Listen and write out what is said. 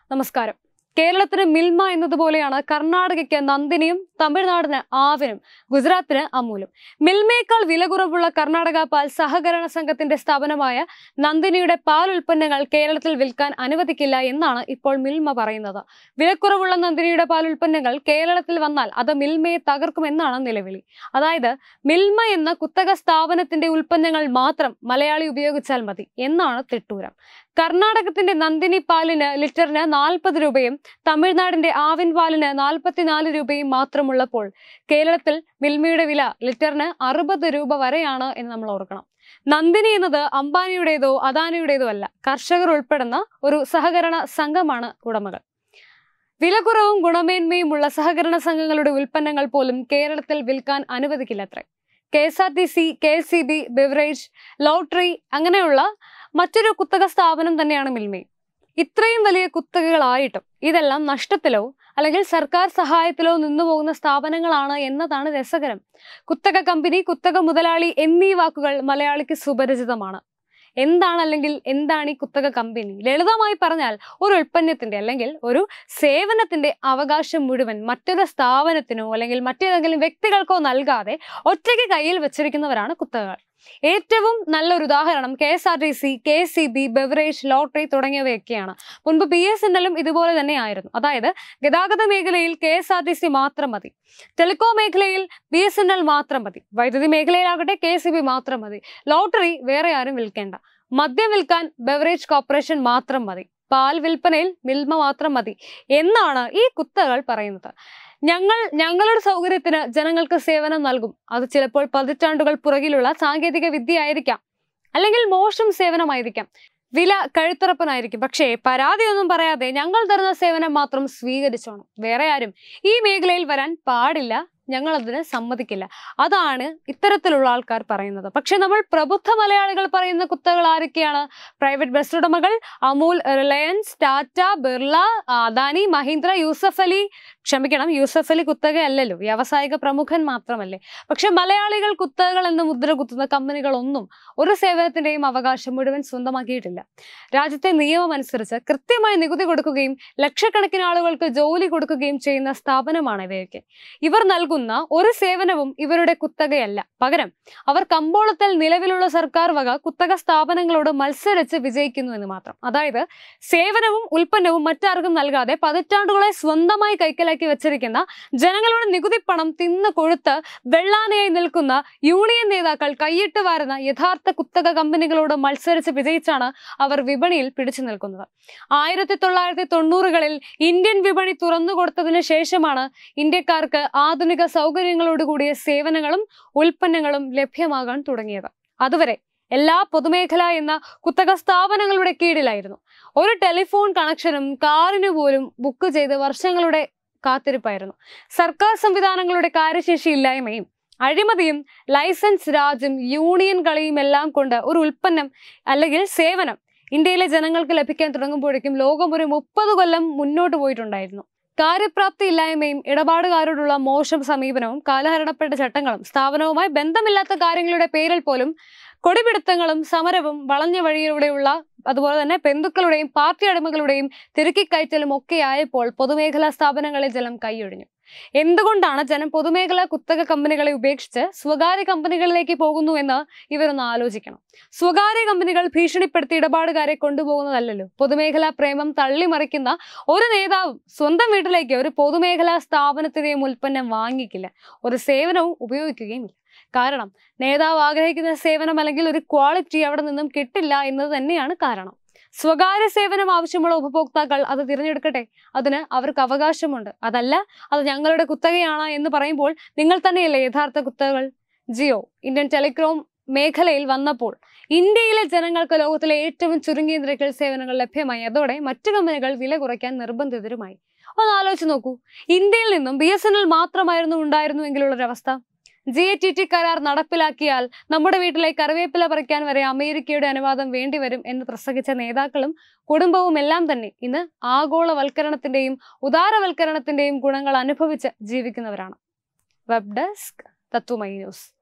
നമസ്കാരം. കേരളത്തിന് മിൽമ എന്നതുപോലെയാണ് കർണാടകയ്ക്ക് നന്ദിനിയും തമിഴ്നാടിന് ആവിനും ഗുജറാത്തിന് അമൂലും. മിൽമയേക്കാൾ വില കുറവുള്ള കർണാടക പാൽ സഹകരണ സംഘത്തിന്റെ സ്ഥാപനമായ നന്ദിനിയുടെ പാൽ ഉൽപ്പന്നങ്ങൾ കേരളത്തിൽ വിൽക്കാൻ അനുവദിക്കില്ല എന്നാണ് ഇപ്പോൾ മിൽമ പറയുന്നത്. വിലക്കുറവുള്ള നന്ദിനിയുടെ പാൽ ഉൽപ്പന്നങ്ങൾ കേരളത്തിൽ വന്നാൽ അത് മിൽമയെ തകർക്കുമെന്നാണ് നിലവിളി. അതായത് മിൽമ എന്ന കുത്തക സ്ഥാപനത്തിന്റെ ഉൽപ്പന്നങ്ങൾ മാത്രം മലയാളി ഉപയോഗിച്ചാൽ മതി എന്നാണ് തിട്ടൂരം. കർണാടകത്തിന്റെ നന്ദിനി പാലിന് ലിറ്ററിന് 40 രൂപയും തമിഴ്നാടിന്റെ ആവിൻ പാലിന് 44 രൂപയും മാത്രമുള്ളപ്പോൾ കേരളത്തിൽ മിൽമയുടെ വില ലിറ്ററിന് 60 രൂപ വരെയാണ് എന്ന് നമ്മൾ ഓർക്കണം. നന്ദിനി എന്നത് അംബാനിയുടേതോ അദാനിയുടേതോ അല്ല, കർഷകർ ഉൾപ്പെടുന്ന ഒരു സഹകരണ സംഘമാണ് ഉടമകൾ. വിലക്കുറവും ഗുണമേന്മയുമുള്ള സഹകരണ സംഘങ്ങളുടെ ഉൽപ്പന്നങ്ങൾ പോലും കേരളത്തിൽ വിൽക്കാൻ അനുവദിക്കില്ലത്രേ. KSRTC, KCB, ബെവറേജ്, ലോട്ടറി അങ്ങനെയുള്ള മറ്റൊരു കുത്തക സ്ഥാപനം തന്നെയാണ് മിൽമയും. ഇത്രയും വലിയ കുത്തകകളായിട്ടും ഇതെല്ലാം നഷ്ടത്തിലോ അല്ലെങ്കിൽ സർക്കാർ സഹായത്തിലോ നിന്നുപോകുന്ന സ്ഥാപനങ്ങളാണ് എന്നതാണ് രസകരം. കുത്തക കമ്പനി, കുത്തക മുതലാളി എന്നീ വാക്കുകൾ മലയാളിക്ക് സുപരിചിതമാണ്. എന്താണ് ഈ കുത്തക കമ്പനി? ലളിതമായി പറഞ്ഞാൽ ഒരു ഉൽപ്പന്നത്തിന്റെ അല്ലെങ്കിൽ ഒരു സേവനത്തിന്റെ അവകാശം മുഴുവൻ മറ്റൊരു സ്ഥാപനത്തിനോ അല്ലെങ്കിൽ മറ്റേതെങ്കിലും വ്യക്തികൾക്കോ നൽകാതെ ഒറ്റയ്ക്ക് കയ്യിൽ വെച്ചിരിക്കുന്നവരാണ് കുത്തകകൾ. ഏറ്റവും നല്ലൊരു ഉദാഹരണം KSRTC, KCB, ബെവറേജ്, ലോട്ടറി തുടങ്ങിയവയൊക്കെയാണ്. മുൻപ് BSNLും ഇതുപോലെ തന്നെ ആയിരുന്നു. അതായത് ഗതാഗത മേഖലയിൽ KSRTC മാത്രം മതി, ടെലികോം മേഖലയിൽ BSNL മാത്രം മതി, വൈദ്യുതി മേഖലയിലാകട്ടെ KCB മാത്രം മതി, ലോട്ടറി വേറെ ആരും വിൽക്കേണ്ട, മദ്യം വിൽക്കാൻ ബെവറേജ് കോർപ്പറേഷൻ മാത്രം മതി, പാൽ വിൽപ്പനയിൽ മിൽമ മാത്രം മതി എന്നാണ് ഈ കുത്തകൾ പറയുന്നത്. ഞങ്ങളുടെ സൗകര്യത്തിന് ജനങ്ങൾക്ക് സേവനം നൽകും. അത് ചിലപ്പോൾ പതിറ്റാണ്ടുകൾ പുറകിലുള്ള സാങ്കേതിക വിദ്യ ആയിരിക്കാം, അല്ലെങ്കിൽ മോശം സേവനമായിരിക്കാം, വില കഴുത്തറപ്പനായിരിക്കും. പക്ഷേ പരാതിയൊന്നും പറയാതെ ഞങ്ങൾ തരുന്ന സേവനം മാത്രം സ്വീകരിച്ചോണം, വേറെ ആരും ഈ മേഖലയിൽ വരാൻ പാടില്ല, ഞങ്ങൾ അതിന് സമ്മതിക്കില്ല. അതാണ് ഇത്തരത്തിലുള്ള ആൾക്കാർ പറയുന്നത്. പക്ഷെ നമ്മൾ പ്രബുദ്ധ മലയാളികൾ പറയുന്ന കുത്തകൾ ആരൊക്കെയാണ്? പ്രൈവറ്റ് ബസ് ഉടമകൾ, അമൂൽ, റിലയൻസ്, ടാറ്റ, ബിർള, അദാനി, മഹീന്ദ്ര, യൂസഫ് അലി കുത്തകയല്ലല്ലോ, വ്യാവസായിക പ്രമുഖൻ മാത്രമല്ലേ. പക്ഷെ മലയാളികൾ കുത്തകകൾ എന്ന് മുദ്ര കുത്തുന്ന കമ്പനികളൊന്നും ഒരു സേവനത്തിന്റെയും അവകാശം മുഴുവൻ സ്വന്തമാക്കിയിട്ടില്ല. രാജ്യത്തെ നിയമം അനുസരിച്ച് കൃത്യമായി നികുതി കൊടുക്കുകയും ലക്ഷക്കണക്കിന് ആളുകൾക്ക് ജോലി കൊടുക്കുകയും ചെയ്യുന്ന സ്ഥാപനമാണ് ഇവയൊക്കെ. ഇവർ നൽകുന്ന ഒരു സേവനവും ഇവരുടെ കുത്തകയല്ല. പകരം അവർ കമ്പോളത്തിൽ നിലവിലുള്ള സർക്കാർ വക കുത്തക സ്ഥാപനങ്ങളോട് മത്സരിച്ച് വിജയിക്കുന്നു എന്ന് മാത്രം. അതായത് സേവനവും ഉൽപ്പന്നവും മറ്റാർക്കും നൽകാതെ പതിറ്റാണ്ടുകളെ സ്വന്തമായി കൈക്കലാക്കി വെച്ചിരിക്കുന്ന, ജനങ്ങളുടെ നികുതി പണം തിന്നു കൊഴുത്ത് വെള്ളാനയായി നിൽക്കുന്ന യൂണിയൻ നേതാക്കൾ കൈയിട്ട് വാരുന്ന യഥാർത്ഥ കുത്തക കമ്പനികളോട് മത്സരിച്ച് വിജയിച്ചാണ് അവർ വിപണിയിൽ പിടിച്ചു നിൽക്കുന്നത്. 1990കളിൽ ഇന്ത്യൻ വിപണി തുറന്നുകൊടുത്തതിന് ശേഷമാണ് ഇന്ത്യക്കാർക്ക് ആധുനിക സൗകര്യങ്ങളോടുകൂടിയ സേവനങ്ങളും ഉൽപ്പന്നങ്ങളും ലഭ്യമാകാൻ തുടങ്ങിയത്. അതുവരെ എല്ലാ പൊതുമേഖല എന്ന കുത്തക സ്ഥാപനങ്ങളുടെ കീഴിലായിരുന്നു. ഒരു ടെലിഫോൺ കണക്ഷനും കാറിനു പോലും ബുക്ക് ചെയ്ത് വർഷങ്ങളുടെ കാത്തിരിപ്പായിരുന്നു. സർക്കാർ സംവിധാനങ്ങളുടെ കാര്യശേഷി ഇല്ലായ്മയും അഴിമതിയും ലൈസൻസ് രാജും യൂണിയൻ കളിയും എല്ലാം കൊണ്ട് ഒരു ഉൽപ്പന്നം അല്ലെങ്കിൽ സേവനം ഇന്ത്യയിലെ ജനങ്ങൾക്ക് ലഭിക്കാൻ തുടങ്ങുമ്പോഴേക്കും ലോകം ഒരു 30 കൊല്ലം മുന്നോട്ട് പോയിട്ടുണ്ടായിരുന്നു. കാര്യപ്രാപ്തി ഇല്ലായ്മയും ഇടപാടുകാരോടുള്ള മോശം സമീപനവും കാലഹരണപ്പെട്ട ചട്ടങ്ങളും സ്ഥാപനവുമായി ബന്ധമില്ലാത്ത കാര്യങ്ങളുടെ പേരിൽ പോലും കൊടിപിടുത്തങ്ങളും സമരവും വളഞ്ഞ വഴിയിലൂടെയുള്ള അതുപോലെ തന്നെ ബന്ധുക്കളുടെയും പാർട്ടി അടിമകളുടെയും തിരുക്കിക്കയറ്റലും ഒക്കെ ആയപ്പോൾ പൊതുമേഖലാ സ്ഥാപനങ്ങളിൽ ജനം കൈയൊഴിഞ്ഞു. എന്തുകൊണ്ടാണ് ജനം പൊതുമേഖലാ കുത്തക കമ്പനികളെ ഉപേക്ഷിച്ച് സ്വകാര്യ കമ്പനികളിലേക്ക് പോകുന്നു എന്ന് ഇവരൊന്ന് ആലോചിക്കണം. സ്വകാര്യ കമ്പനികൾ ഭീഷണിപ്പെടുത്തി ഇടപാടുകാരെ കൊണ്ടുപോകുന്നതല്ലല്ലോ. പൊതുമേഖലാ പ്രേമം തള്ളിമറിക്കുന്ന ഒരു നേതാവും സ്വന്തം വീട്ടിലേക്ക് ഒരു പൊതുമേഖലാ സ്ഥാപനത്തിന്റെയും ഉൽപ്പന്നം വാങ്ങിക്കില്ല, ഒരു സേവനവും ഉപയോഗിക്കുകയും ഇല്ല. കാരണം നേതാവ് ആഗ്രഹിക്കുന്ന സേവനം അല്ലെങ്കിൽ ഒരു ക്വാളിറ്റി അവിടെ നിന്നും കിട്ടില്ല എന്നത് തന്നെയാണ് കാരണം. സ്വകാര്യ സേവനം ആവശ്യമുള്ള ഉപഭോക്താക്കൾ അത് തിരഞ്ഞെടുക്കട്ടെ, അതിന് അവർക്ക് അവകാശമുണ്ട്. അതല്ല അത് ഞങ്ങളുടെ കുത്തകയാണ് എന്ന് പറയുമ്പോൾ നിങ്ങൾ തന്നെയല്ലേ യഥാർത്ഥ കുത്തകകൾ. ജിയോ, ഇന്ത്യൻ ടെലികോം മേഖലയിൽ വന്നപ്പോൾ ഇന്ത്യയിലെ ജനങ്ങൾക്ക് ലോകത്തിലെ ഏറ്റവും ചുരുങ്ങിയ നിരക്കിൽ സേവനങ്ങൾ ലഭ്യമായി. അതോടെ മറ്റു കമ്പനികൾ വില കുറയ്ക്കാൻ നിർബന്ധിതരുമായി. ഒന്ന് ആലോചിച്ച് നോക്കൂ, ഇന്ത്യയിൽ നിന്നും BSNL മാത്രമായിരുന്നു ഉണ്ടായിരുന്നുവെങ്കിലുള്ളൊരവസ്ഥ. GATT കരാർ നടപ്പിലാക്കിയാൽ നമ്മുടെ വീട്ടിലെ കറിവേപ്പില പറിക്കാൻ വരെ അമേരിക്കയുടെ അനുവാദം വേണ്ടിവരും എന്ന് പ്രസംഗിച്ച നേതാക്കളും കുടുംബവും എല്ലാം തന്നെ ഇന്ന് ആഗോളവൽക്കരണത്തിന്റെയും ഉദാരവൽക്കരണത്തിന്റെയും ഗുണങ്ങൾ അനുഭവിച്ച് ജീവിക്കുന്നവരാണ്. Web desk Tatwamayi news.